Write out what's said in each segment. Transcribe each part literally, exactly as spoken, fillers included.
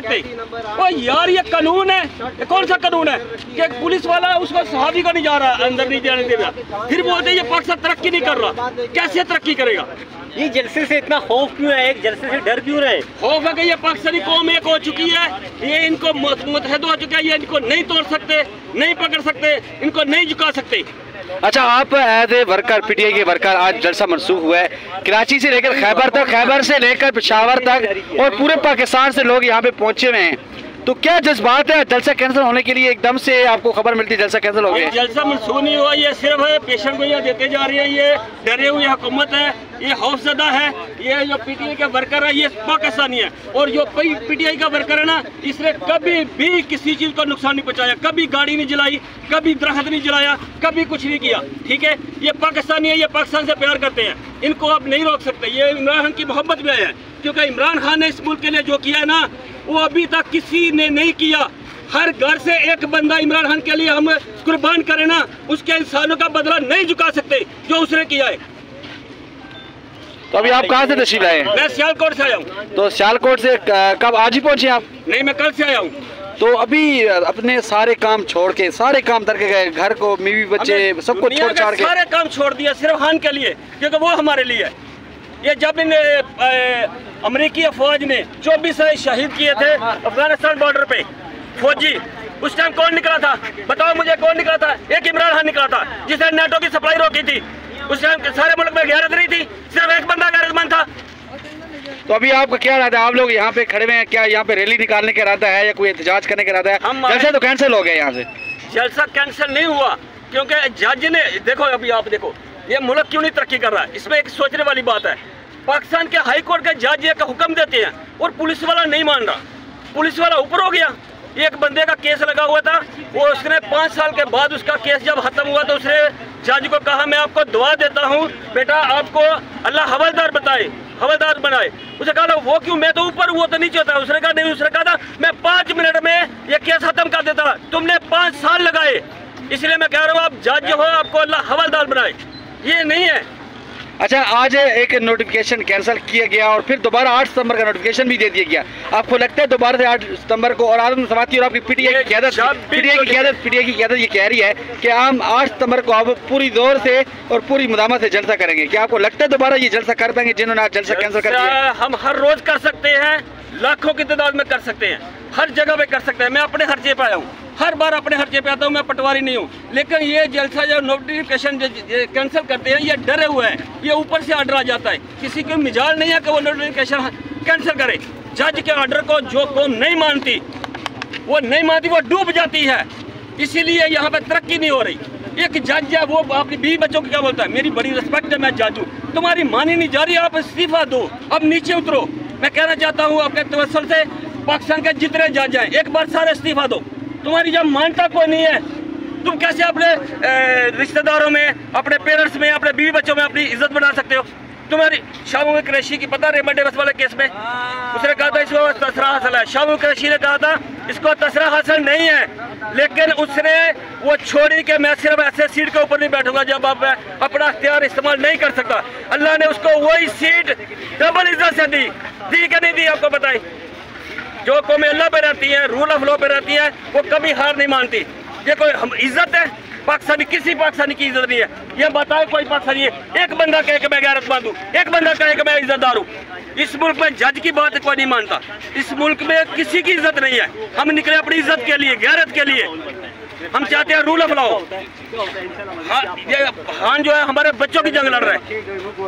सकते। ओ यार ये कानून है, ये कौन सा कानून है कि पुलिस वाला उसको सहाबी को नहीं जा रहा, अंदर नहीं जाने दे रहा, फिर बोलते ये पाकिस्तान तरक्की नहीं कर रहा। कैसे तरक्की करेगा? ये जलसे से इतना खौफ क्यों है? एक जलसे से डर क्यों रहे? खौफ है कि ये पाकिस्तानी कौम एक हो चुकी है, ये इनको मुतहद हो चुका है, ये इनको नहीं तोड़ सकते, नहीं पकड़ सकते, इनको नहीं झुका सकते। अच्छा, आप एज ए वर्कर, पीटीआई के वर्कर, आज जलसा मनसूख हुआ है कराची से लेकर खैबर तक, खैबर से लेकर पेशावर तक और पूरे पाकिस्तान से लोग यहाँ पे पहुंचे हुए हैं, तो क्या जज्बात है जलसा कैंसिल होने के लिए? एकदम से आपको खबर मिलती है जलसा कैंसिल हो गया? जलसा मनसूख नहीं हुआ, ये सिर्फ है पेशेंट को ये देते जा रही है, ये डरे हुए हुकूमत है, ये खौफजदा है। ये जो पीटीआई के वर्कर है ये पाकिस्तानी है, और जो पीटीआई का वर्कर है ना, इसने कभी भी किसी चीज़ को नुकसान नहीं पहुंचाया, कभी गाड़ी नहीं जलाई, कभी दरख्त नहीं जलाया, कभी कुछ नहीं किया। ठीक है, ये पाकिस्तानी है, ये पाकिस्तान से प्यार करते हैं, इनको आप नहीं रोक सकते। ये इमरान खान की मोहब्बत में है, क्योंकि इमरान खान ने इस मुल्क के लिए जो किया है ना, वो अभी तक किसी ने नहीं किया। हर घर से एक बंदा इमरान खान के लिए हम कुर्बान करें ना, उसके इंसानों का बदला नहीं झुका सकते जो उसने किया है। तो अभी आप कहाँ से तशरीफ लाए? मैं सियालकोट से आया हूँ। तो सियालकोट से कब आज ही पहुँचे आप? नहीं, मैं कल से आया हूँ। तो अभी अपने सारे काम छोड़ के, सारे काम करके गए, घर को, बीवी बच्चे सबको छोड़ छाड़ के सारे काम छोड़ दिया सिर्फ खान के लिए, क्योंकि वो हमारे लिए है। ये जब इन अमेरिकी फौज ने चौबीस शहीद किए थे अफगानिस्तान बॉर्डर पे फौजी, उस टाइम कौन निकला था? बताओ मुझे, कौन निकला था? एक इमरान खान निकला था, जिसने नेटो की सप्लाई रोकी थी। उस टाइम सारे मुल्क में गैरत नहीं थी, सिर्फ एक बंदा गैरतमंद था। तो अभी आपका क्या इरादा है? आप लोग यहाँ पे खड़े हुए हैं, क्या यहाँ पे रैली निकालने का इरादा है या कोई एहतजाज करने का इरादा है? जलसा तो कैंसिल हो गया यहाँ से। जलसा कैंसिल नहीं हुआ, क्योंकि जज ने, देखो अभी आप देखो ये मुल्क क्यों नहीं तरक्की कर रहा है, इसमें एक सोचने वाली बात है। पाकिस्तान के हाई कोर्ट के जज एक हुक्म देते हैं और पुलिस वाला नहीं मान रहा, पुलिस वाला ऊपर हो गया। एक बंदे का केस लगा हुआ था, वो उसने पाँच साल के बाद उसका केस जब खत्म हुआ तो उसने जज को कहा, मैं आपको दुआ देता हूँ बेटा, आपको अल्लाह हवलदार बताए, हवलदार बनाए। उसे कहा वो क्यों, मैं तो ऊपर, वो तो नीचे होता है। उसने कहा नहीं, उसने कहा था मैं पाँच मिनट में ये केस खत्म कर देता, तुमने पाँच साल लगाए, इसलिए मैं कह रहा हूँ आप जज हो, आपको अल्लाह हवलदार बनाए। ये नहीं है। अच्छा, आज एक नोटिफिकेशन कैंसिल किया गया और फिर दोबारा आठ सितंबर का नोटिफिकेशन भी दे दिया गया। आपको लगता है दोबारा से आठ सितंबर को, और आदम समाती और आपकी पीटीआई की क़यादत पीटीआई की क़यादत पीटीआई की क़यादत ये कह रही है कि हम आठ सितंबर को आप पूरी जोर से और पूरी मुदामत से जलसा करेंगे, क्या आपको लगता है दोबारा ये जलसा कर पाएंगे जिन्होंने आज जलसा कैंसिल कर दिया? हम हर रोज कर सकते हैं, लाखों की तादाद में कर सकते हैं, हर जगह पे कर सकते हैं। मैं अपने खर्चे पे आया हूँ, हर बार अपने खर्चे पे आता हूँ, मैं पटवारी नहीं हूँ। लेकिन ये जलसा जो नोटिफिकेशन कैंसिल करते हैं, ये डरे हुए हैं, ये ऊपर से ऑर्डर आ जाता है, किसी को मिजाज नहीं है कि वो नोटिफिकेशन कैंसिल करे। जज के ऑर्डर को जो कौम नहीं मानती, वो नहीं मानती, वो डूब जाती है। इसीलिए यहाँ पे तरक्की नहीं हो रही। एक जज है, वो अपनी बीवी बच्चों को क्या बोलता है, मेरी बड़ी रिस्पेक्ट है, मैं जज हूँ, तुम्हारी मानी नहीं जा रही, आप इस्तीफा दो, अब नीचे उतरो। मैं कहना चाहता हूँ आपके तवस्सुल से, पाकिस्तान के जितने जज हैं एक बार सारे इस्तीफा दो। तुम्हारी जब मानता कोई नहीं है, तुम कैसे अपने रिश्तेदारों में, अपने पेरेंट्स में, अपने बीवी बच्चों में अपनी इज्जत बना सकते हो? तुम्हारी शामू कुरैशी की पता रेमंड डेविस वाले केस में उसने कहा था इसको तसरा हासिल है, शामू कुरैशी ने कहा था इसको तसरा हासिल नहीं है, लेकिन उसने वो छोड़ी कि मैं सिर्फ ऐसे सीट के ऊपर नहीं बैठूंगा जब आप अपना अख्तियार इस्तेमाल नहीं कर सकता। अल्लाह ने उसको वही सीट डबल इज्जत से दी, दी कि नहीं दी आपको बताई? जो कौमें अल्लाह पे रहती हैं, रूल ऑफ लॉ पे रहती है, वो कभी हार नहीं मानती। ये कोई हम इज्जत है? पाकिस्तानी, किसी पाकिस्तानी की इज्जत नहीं है। ये बताए कोई पाकिस्तानी है, एक बंदा कहे कि मैं गैरतमंद हूँ, एक बंदा कहे कि मैं इज्जतदार हूँ। इस मुल्क में जज की बात कोई नहीं मानता, इस मुल्क में किसी की इज्जत नहीं है। हम निकले अपनी इज्जत के लिए, गैरत के लिए। हम चाहते हैं रूल ऑफ लॉ। हाँ, ये खान जो है हमारे बच्चों की जंग लड़ रहे हैं।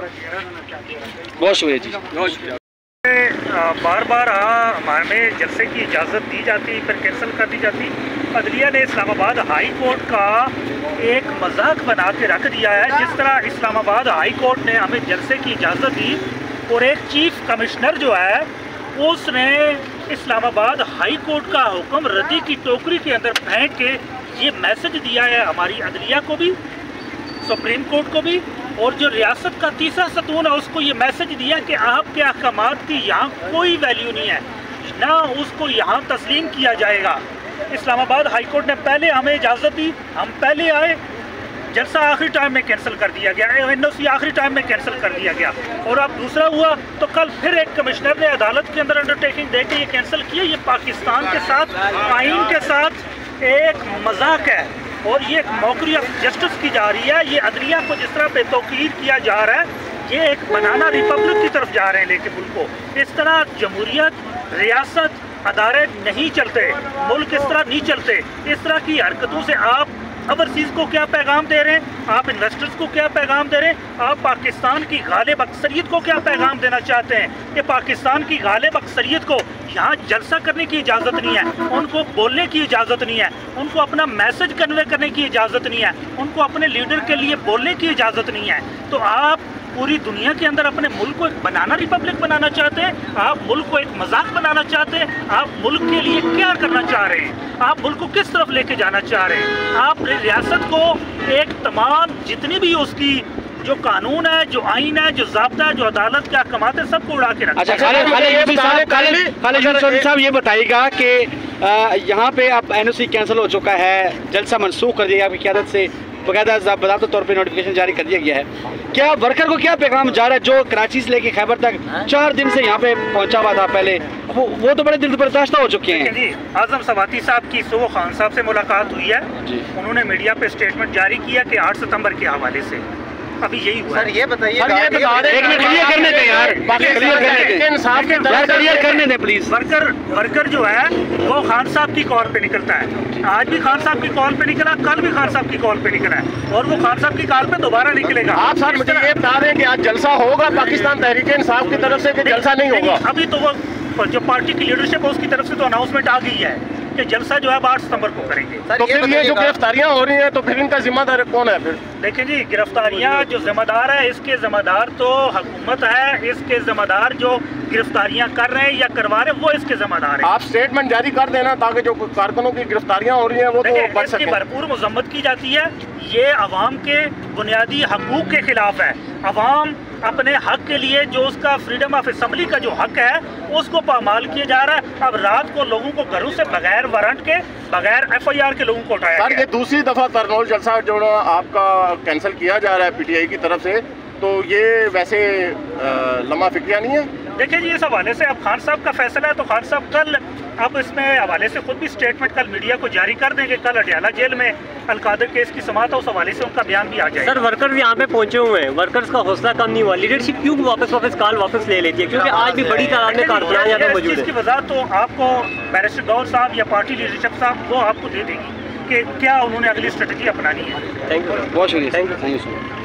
बहुत शुक्रिया जी, बहुत शुक्रिया। बार बार हमें जलसे की इजाज़त दी जाती, फिर कैंसिल कर दी जाती। अदलिया ने इस्लामाबाद हाई कोर्ट का एक मजाक बना के रख दिया है। जिस तरह इस्लामाबाद हाई कोर्ट ने हमें जलसे की इजाज़त दी और एक चीफ कमिश्नर जो है उसने इस्लामाबाद हाई कोर्ट का हुक्म रद्दी की टोकरी के अंदर फेंक के ये मैसेज दिया है हमारी अदलिया को भी, सुप्रीम कोर्ट को भी, और जो रियासत का तीसरा सतून है उसको ये मैसेज दिया कि आपके अहकामात की यहाँ कोई वैल्यू नहीं है, ना उसको यहाँ तस्लीम किया जाएगा। इस्लामाबाद हाई कोर्ट ने पहले हमें इजाज़त दी, हम पहले आए, जलसा आखिरी टाइम में कैंसिल कर दिया गया, एन ओ सी आखिरी टाइम में कैंसिल कर दिया गया। और अब दूसरा हुआ तो कल फिर एक कमिश्नर ने अदालत के अंदर अंडरटेकिंग दे के ये कैंसिल किया। ये पाकिस्तान के साथ, आइन के साथ एक मजाक है और ये एक मौकरी ऑफ जस्टिस की जा रही है। ये अदलिया को जिस तरह बेतौकीर किया जा रहा है, ये एक बनाना रिपब्लिक की तरफ जा रहे हैं लेके मुल्क को। इस तरह जमहूरियत, रियासत, अदारे नहीं चलते, मुल्क इस तरह नहीं चलते। इस तरह की हरकतों से आप ओवरसीज को क्या पैगाम दे रहे हैं, आप इन्वेस्टर्स को क्या पैगाम दे रहे हैं, आप पाकिस्तान की गालिब अक्सरियत को क्या पैगाम देना चाहते हैं कि पाकिस्तान की गालिब अक्सरियत को यहाँ जलसा करने की इजाज़त नहीं है, उनको बोलने की इजाज़त नहीं है, उनको अपना मैसेज कन्वे करने की इजाज़त नहीं है, उनको अपने लीडर के लिए बोलने की इजाज़त नहीं है। तो आप पूरी दुनिया के अंदर अपने मुल्क को एक बनाना रिपब्लिक बनाना चाहते हैं, आप मुल्क को एक मजाक बनाना चाहते हैं। आप मुल्क के लिए क्या करना चाह रहे हैं, आप मुल्क को किस तरफ लेके जाना चाह रहे हैं। आप रियासत को एक तमाम जितनी भी उसकी जो कानून है, जो आइन है, जो ज़ाब्ता है, जो अदालत के अहकामात है, सबको उड़ा के रखा। अच्छा खालिद साहब ये बताइएगा कि यहाँ पे अब एन ओ सी कैंसिल हो चुका है, जलसा मनसूख कर दिया, आपकी क़यादत से बाकायदा ज़ाब्ता तौर पे नोटिफिकेशन जारी कर दिया गया है। क्या वर्कर को क्या पैगाम जा रहा है जो कराची से लेके खैबर तक चार दिन से यहाँ पे पहुँचा हुआ था पहले, वो वो तो बड़े दिल बर्दाश्त हो चुके हैं। जी, आजम सवाती साहब की सो खान साहब से मुलाकात हुई है, उन्होंने मीडिया पे स्टेटमेंट जारी किया कि आठ सितंबर के हवाले से अभी यही हुआ। सर ये बताइए, एक मिनट क्लियर करने दें यार, क्लियर करने दें प्लीज। वर्कर वर्कर जो है वो खान साहब की कॉल पे निकलता है, आज भी खान साहब की कॉल पे निकला, कल भी खान साहब की कॉल पे निकला है और वो खान साहब की कॉल पे दोबारा निकलेगा। आप सर मुझे ये बता दें कि आज जलसा होगा पाकिस्तान तहरीक इंसाफ की तरफ से कि जलसा नहीं होगा? अभी तो वो जो पार्टी की लीडरशिप है उसकी तरफ से तो अनाउंसमेंट आ गई है कि जलसा जो है आठ सितंबर को करेंगे। तो फिर ये जो गिरफ्तारियां हो रही हैं तो फिर इनका जिम्मेदार कौन है? फिर देखिए जी, गिरफ्तारियां जो जिम्मेदार है, इसके जिम्मेदार तो हुकूमत है, इसके जिम्मेदार जो गिरफ्तारियां कर रहे हैं या करवा रहे हैं वो इसके जिम्मेदार है। आप स्टेटमेंट जारी कर देना ताकि जो कारकुनों की गिरफ्तारियां हो रही हैं वो तो बच सके। भरपूर मजम्मत की जाती है, ये अवाम के बुनियादी हकूक के खिलाफ है। अवाम अपने हक के लिए जो उसका फ्रीडम ऑफ असम्बली का जो हक है उसको पामाल किया जा रहा है। अब रात को लोगों को घरों से बगैर वारंट के, बगैर एफ आई आर के लोगों को उठाया सर, ये दूसरी दफा तरनोल जलसा जो आपका कैंसिल किया जा रहा है पी टी आई की तरफ से, तो ये वैसे लम्हा फिक्रिया नहीं है? देखिए जी, इस हवाले से अब खान साहब का फैसला है तो खान साहब कल अब इसमें हवाले से खुद भी स्टेटमेंट कल मीडिया को जारी कर देंगे। कल अडयाला जेल में अलकादर केस की समात है, उस हवाले से उनका बयान भी आ जाएगा। सर वर्कर्स यहाँ पे पहुंचे हुए हैं, वर्कर्स का हौसला कम नहीं हुआ, लीडरशिप क्यों वापस वापस कॉल वापस ले लेती है? क्योंकि आज भी बड़ी तादाद में कारकुनान यहाँ पे मौजूद है। इसकी वजह तो आपको बैरिस्टर गौर साहब या पार्टी लीडरशिप साहब वो आपको दे देगी कि क्या उन्होंने अगली स्ट्रेटजी अपनानी है। थैंक यू, बहुत शुक्रिया, थैंक यू।